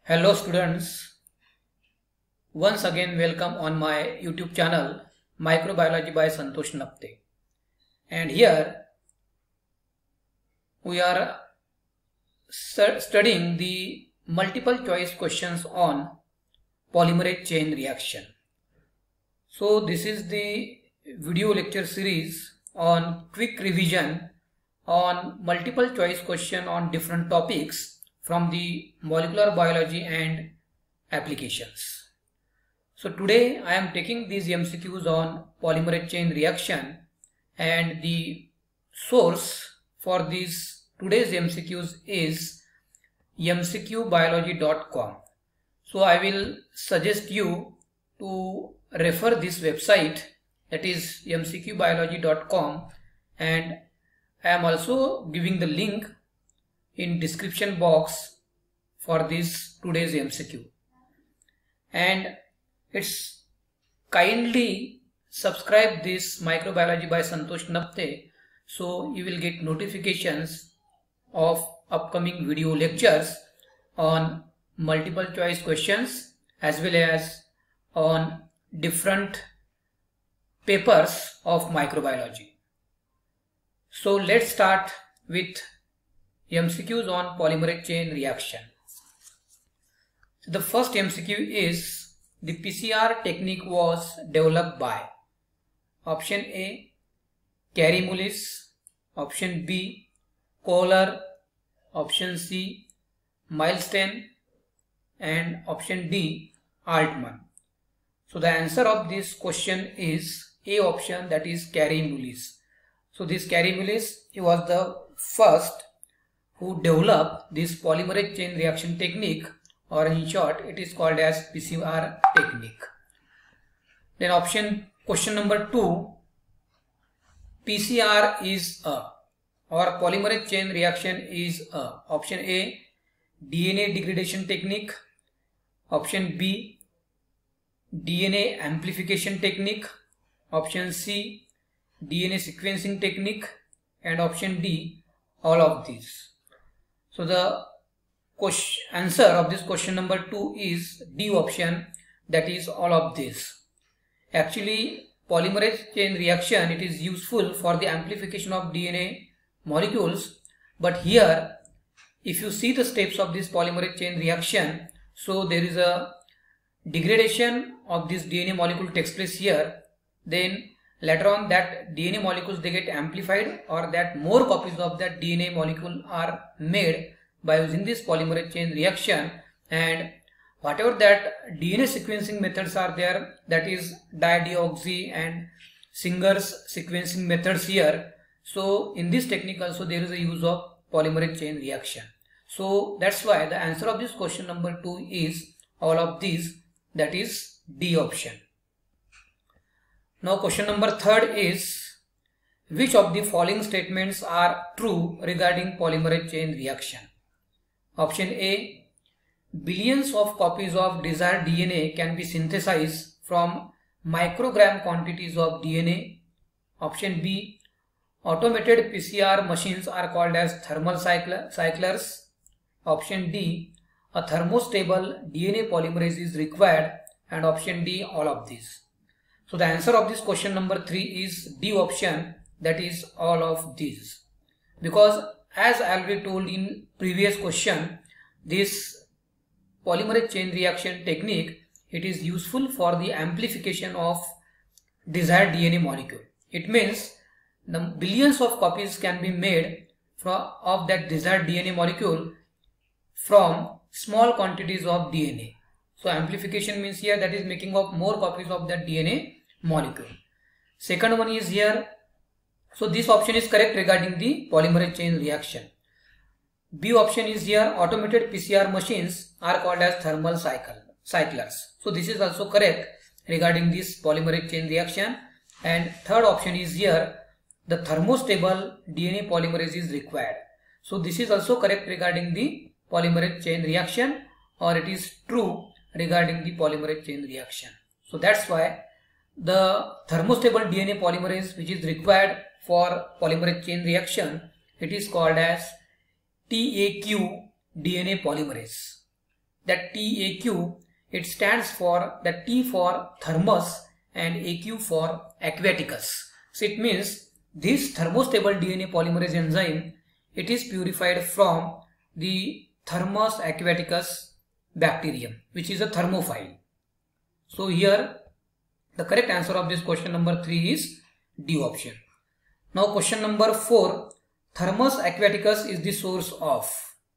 Hello students, once again welcome on my YouTube channel Microbiology by Santosh Napte. And here we are studying the multiple choice questions on polymerase chain reaction. So this is the video lecture series on quick revision on multiple choice question on different topics from the molecular biology and applications. So today I am taking these MCQs on polymerase chain reaction, and the source for these today's MCQs is mcqbiology.com. So I will suggest you to refer this website, that is mcqbiology.com, and I am also giving the link in description box for this today's MCQ. And it's kindly subscribe this Microbiology by Santosh Napte, so you will get notifications of upcoming video lectures on multiple choice questions as well as on different papers of microbiology. So let's start with MCQs on polymerase chain reaction. So the first MCQ is, the PCR technique was developed by option A, Kary-Mullis, option B, Kohler, option C, Milstein, and option D, Altman. So the answer of this question is A option, that is Kary-Mullis. So this Kary-Mullis, he was the first who developed this polymerase chain reaction technique, or in short it is called as PCR technique. Then question number 2, PCR is a, or polymerase chain reaction is a, option A, DNA degradation technique, option B, DNA amplification technique, option C, DNA sequencing technique, and option D, all of these. So the answer of this question number 2 is D option, that is all of this. Actually, polymerase chain reaction, it is useful for the amplification of DNA molecules, but here if you see the steps of this polymerase chain reaction, so there is a degradation of this DNA molecule takes place here, then later on that DNA molecules, they get amplified, or that more copies of that DNA molecule are made by using this polymerase chain reaction, and whatever that DNA sequencing methods are there, that is dideoxy and Singer's sequencing methods here. So in this technique also there is a use of polymerase chain reaction. So that's why the answer of this question number 2 is all of these, that is D option. Now question number 3 is, which of the following statements are true regarding polymerase chain reaction? Option A, billions of copies of desired DNA can be synthesized from microgram quantities of DNA. Option B, automated PCR machines are called as thermal cyclers. Option D, a thermostable DNA polymerase is required, and option D, all of these. So the answer of this question number 3 is D option, that is all of these. Because as I already told in previous question, this polymerase chain reaction technique, it is useful for the amplification of desired DNA molecule. It means the billions of copies can be made of that desired DNA molecule from small quantities of DNA. So amplification means here that is making of more copies of that DNA molecule. Second one is here, so this option is correct regarding the polymerase chain reaction. B option is here, automated PCR machines are called as thermal cyclers. So this is also correct regarding this polymerase chain reaction. And third option is here, the thermostable DNA polymerase is required. So this is also correct regarding the polymerase chain reaction, or it is true regarding the polymerase chain reaction. So that's why the thermostable DNA polymerase which is required for polymerase chain reaction, it is called as TAQ DNA polymerase. that TAQ, it stands for the T for thermus and AQ for aquaticus. So it means this thermostable DNA polymerase enzyme, it is purified from the Thermus aquaticus bacterium, which is a thermophile. So here the correct answer of this question number 3 is D option. Now question number 4, Thermus aquaticus is the source of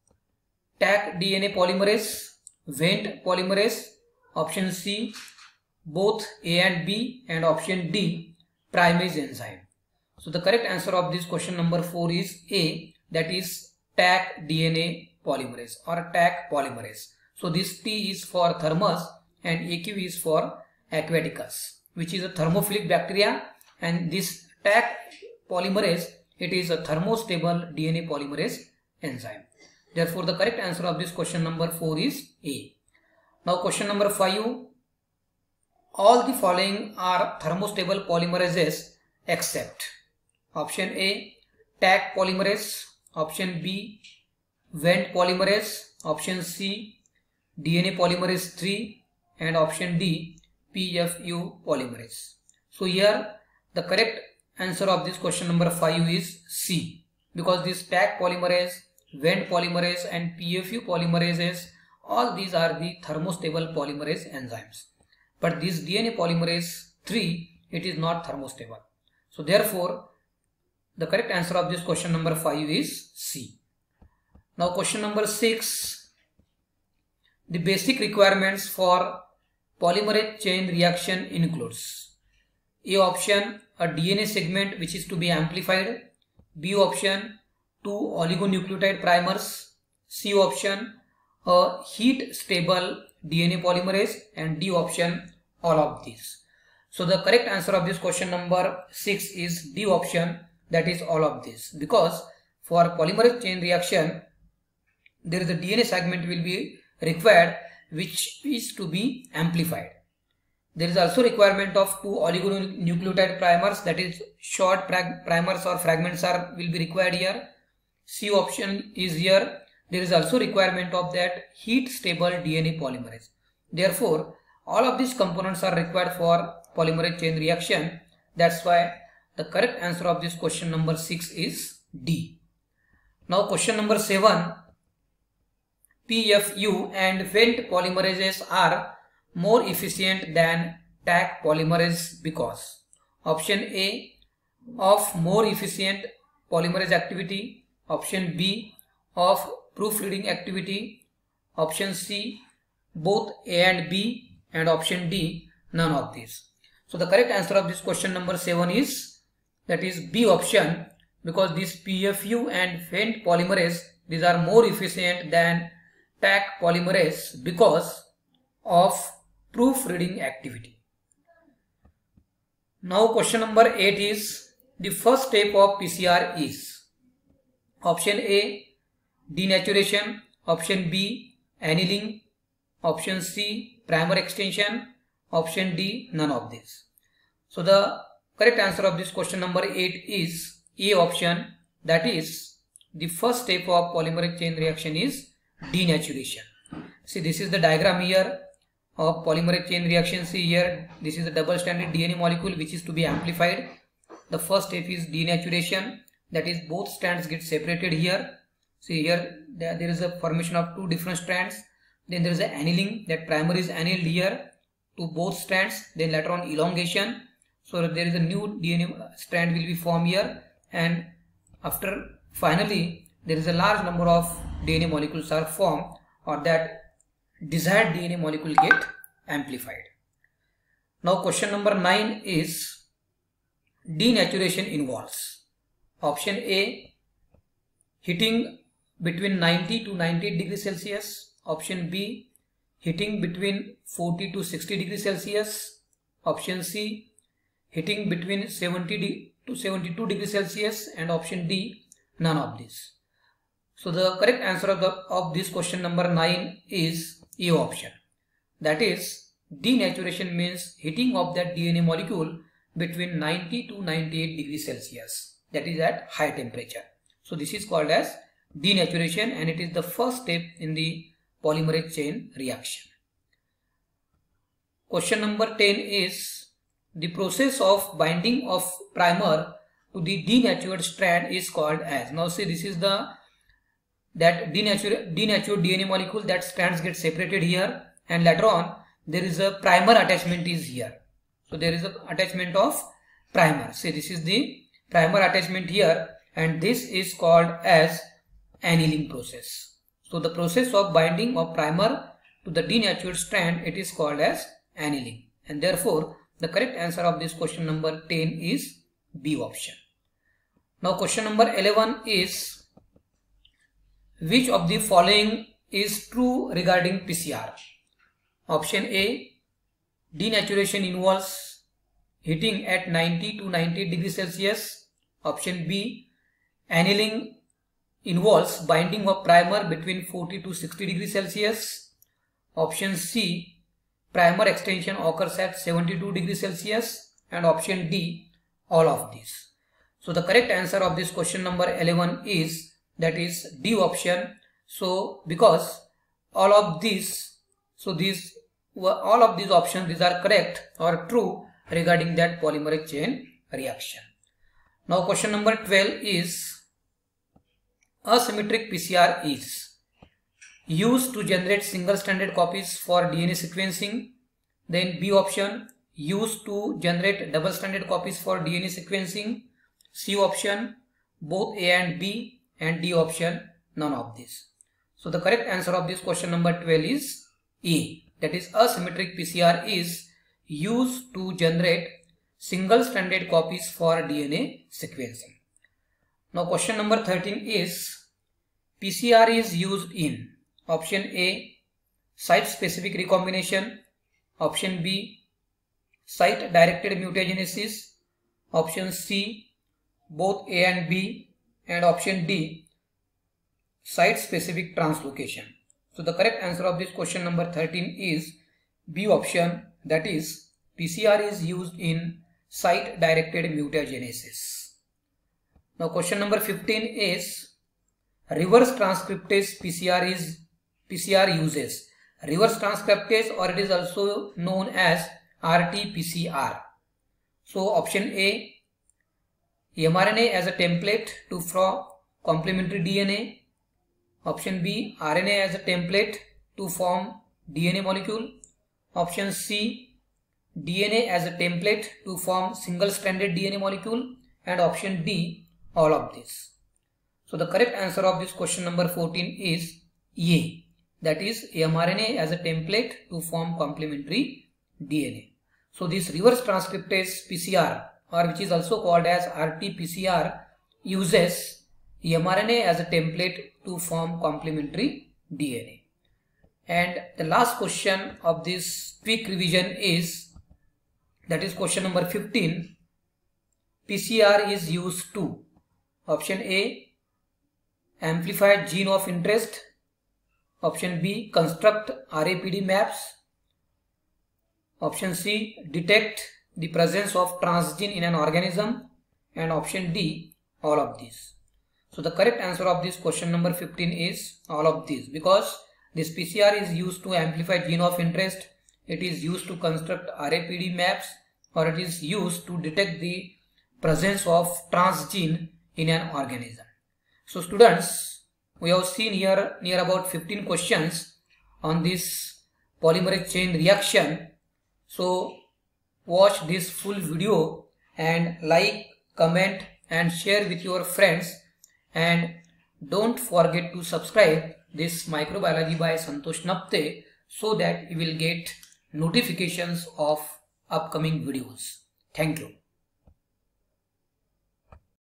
Taq DNA polymerase, Wnt polymerase, option C both A and B, and option D primase enzyme. So the correct answer of this question number 4 is A, that is Taq DNA polymerase or Taq polymerase. So this T is for thermus and AQ is for aquaticus, which is a thermophilic bacteria, and this Taq polymerase, it is a thermostable DNA polymerase enzyme. Therefore the correct answer of this question number 4 is A. Now question number 5, all the following are thermostable polymerases except option A Taq polymerase, option B Wnt polymerase, option C DNA polymerase 3, and option D PFU polymerase. So here the correct answer of this question number 5 is C, because this Taq polymerase, Wnt polymerase and PFU polymerases, all these are the thermostable polymerase enzymes. But this DNA polymerase 3, it is not thermostable. So therefore the correct answer of this question number 5 is C. Now question number 6, the basic requirements for polymerase chain reaction includes A option, a DNA segment which is to be amplified, B option, 2 oligonucleotide primers, C option, a heat stable DNA polymerase, and D option, all of these. So the correct answer of this question number 6 is D option, that is all of this, because for polymerase chain reaction there is a DNA segment will be required which is to be amplified. There is also requirement of 2 oligonucleotide primers, that is short primers or fragments will be required here. C option is here. There is also requirement of that heat stable DNA polymerase. Therefore all of these components are required for polymerase chain reaction. That's why the correct answer of this question number 6 is D. Now question number 7, PFU and Wnt polymerases are more efficient than Taq polymerase because option A of more efficient polymerase activity, option B of proofreading activity, option C both A and B, and option D none of these. So the correct answer of this question number 7 is, that is B option, because this PFU and Wnt polymerase, these are more efficient than Taq polymerase because of proofreading activity. Now question number 8 is, the first step of PCR is option A denaturation, option B annealing, option C primer extension, option D none of this. So the correct answer of this question number 8 is A option, that is the first step of polymerase chain reaction is denaturation. See, this is the diagram here of polymerase chain reaction. See here, this is a double stranded DNA molecule which is to be amplified. The first step is denaturation, that is both strands get separated here. See here, there is a formation of 2 different strands. Then there is an annealing, that primer is annealed here to both strands. Then later on elongation, so there is a new DNA strand will be formed here, and after finally there is a large number of DNA molecules are formed, or that desired DNA molecule get amplified. Now question number 9 is, denaturation involves option A heating between 90 to 98 degrees Celsius, option B heating between 40 to 60 degrees Celsius, option C heating between 70 to 72 degrees Celsius, and option D none of this. So the correct answer of this question number 9 is A option, that is denaturation means heating of that DNA molecule between 90 to 98 degrees Celsius, that is at high temperature. So this is called as denaturation, and it is the first step in the polymerase chain reaction. Question number 10 is the process of binding of primer to the denatured strand is called as. Now see, this is that denatured DNA molecule, that strands get separated here, and later on there is a primer attachment is here. So there is a attachment of primer. See, this is the primer attachment here, and this is called as annealing process. So the process of binding of primer to the denatured strand, it is called as annealing, and therefore the correct answer of this question number 10 is B option. Now question number 11 is, which of the following is true regarding PCR? Option A, denaturation involves heating at 90 to 90 degrees Celsius. Option B, annealing involves binding of primer between 40 to 60 degrees Celsius. Option C, primer extension occurs at 72 degrees Celsius. And option D, all of these. So the correct answer of this question number 11 is, that is D option. So because all of these options, these are correct or true regarding that polymerase chain reaction. Now question number 12 is, asymmetric PCR is used to generate single-stranded copies for DNA sequencing. Then B option, used to generate double-stranded copies for DNA sequencing. C option, both A and B, and D option, none of these. So the correct answer of this question number 12 is A, that is asymmetric PCR is used to generate single-stranded copies for DNA sequencing. Now question number 13 is, PCR is used in option A, site-specific recombination. Option B, site-directed mutagenesis. Option C, both A and B. And option D, site-specific translocation. So the correct answer of this question number 13 is B option, that is PCR is used in site-directed mutagenesis. Now question number 15 is, reverse transcriptase PCR uses. Reverse transcriptase, or it is also known as RT-PCR. So option A, mRNA as a template to form complementary DNA. Option B, RNA as a template to form DNA molecule. Option C, DNA as a template to form single-stranded DNA molecule. And option D, all of this. So the correct answer of this question number 14 is A, that is mRNA as a template to form complementary DNA. So this reverse transcriptase PCR, or which is also called as RT-PCR, uses mRNA as a template to form complementary DNA. And the last question of this quick revision is, that is question number 15, PCR is used to option A, amplify gene of interest. Option B, construct RAPD maps. Option C, detect the presence of transgene in an organism. And option D, all of these. So the correct answer of this question number 15 is all of these, because this PCR is used to amplify gene of interest, it is used to construct RAPD maps, or it is used to detect the presence of transgene in an organism. So students, we have seen here near about 15 questions on this polymerase chain reaction. So watch this full video and like, comment and share with your friends, and don't forget to subscribe this Microbiology by Santosh Napte so that you will get notifications of upcoming videos. Thank you.